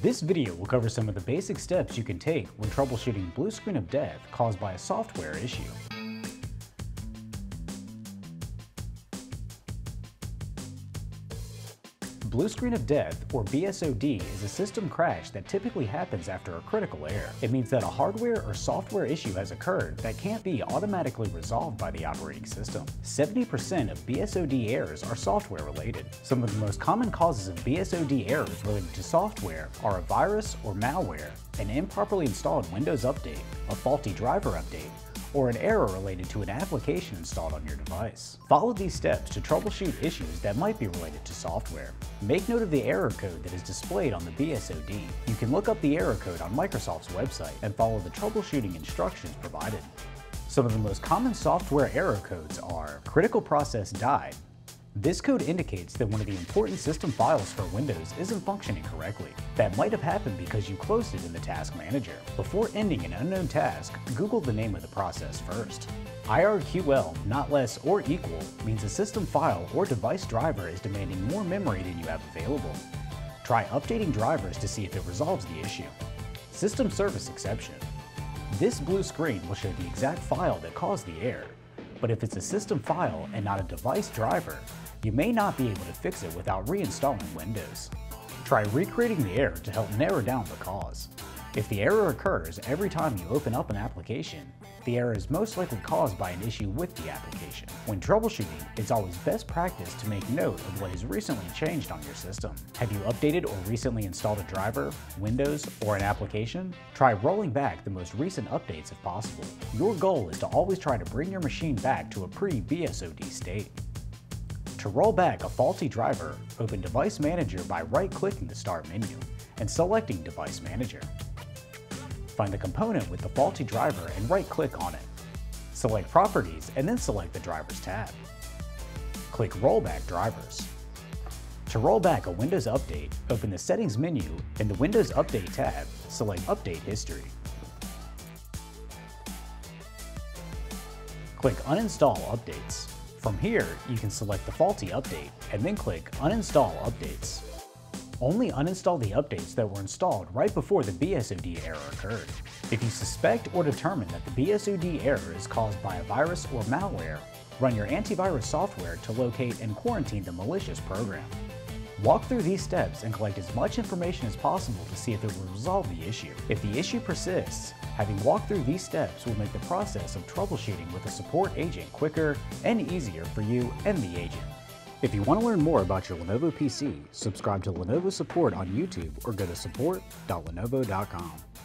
This video will cover some of the basic steps you can take when troubleshooting blue screen of death caused by a software issue. Blue screen of death, or BSOD, is a system crash that typically happens after a critical error. It means that a hardware or software issue has occurred that can't be automatically resolved by the operating system. 70% of BSOD errors are software related. Some of the most common causes of BSOD errors related to software are a virus or malware, an improperly installed Windows update, a faulty driver update, or an error related to an application installed on your device. Follow these steps to troubleshoot issues that might be related to software. Make note of the error code that is displayed on the BSOD. You can look up the error code on Microsoft's website and follow the troubleshooting instructions provided. Some of the most common software error codes are critical process died. This code indicates that one of the important system files for Windows isn't functioning correctly. That might have happened because you closed it in the task manager. Before ending an unknown task, Google the name of the process first. IRQL, not less or equal, means a system file or device driver is demanding more memory than you have available. Try updating drivers to see if it resolves the issue. System service exception. This blue screen will show the exact file that caused the error, but if it's a system file and not a device driver, you may not be able to fix it without reinstalling Windows. Try recreating the error to help narrow down the cause. If the error occurs every time you open up an application, the error is most likely caused by an issue with the application. When troubleshooting, it's always best practice to make note of what has recently changed on your system. Have you updated or recently installed a driver, Windows, or an application? Try rolling back the most recent updates if possible. Your goal is to always try to bring your machine back to a pre-BSOD state. To roll back a faulty driver, open Device Manager by right-clicking the Start menu and selecting Device Manager. Find the component with the faulty driver and right-click on it. Select Properties and then select the Drivers tab. Click Rollback Drivers. To roll back a Windows update, open the Settings menu in the Windows Update tab, select Update History. Click Uninstall Updates. From here, you can select the faulty update and then click Uninstall Updates. Only uninstall the updates that were installed right before the BSOD error occurred. If you suspect or determine that the BSOD error is caused by a virus or malware, run your antivirus software to locate and quarantine the malicious program. Walk through these steps and collect as much information as possible to see if it will resolve the issue. If the issue persists, having walked through these steps will make the process of troubleshooting with a support agent quicker and easier for you and the agent. If you want to learn more about your Lenovo PC, subscribe to Lenovo Support on YouTube or go to support.lenovo.com.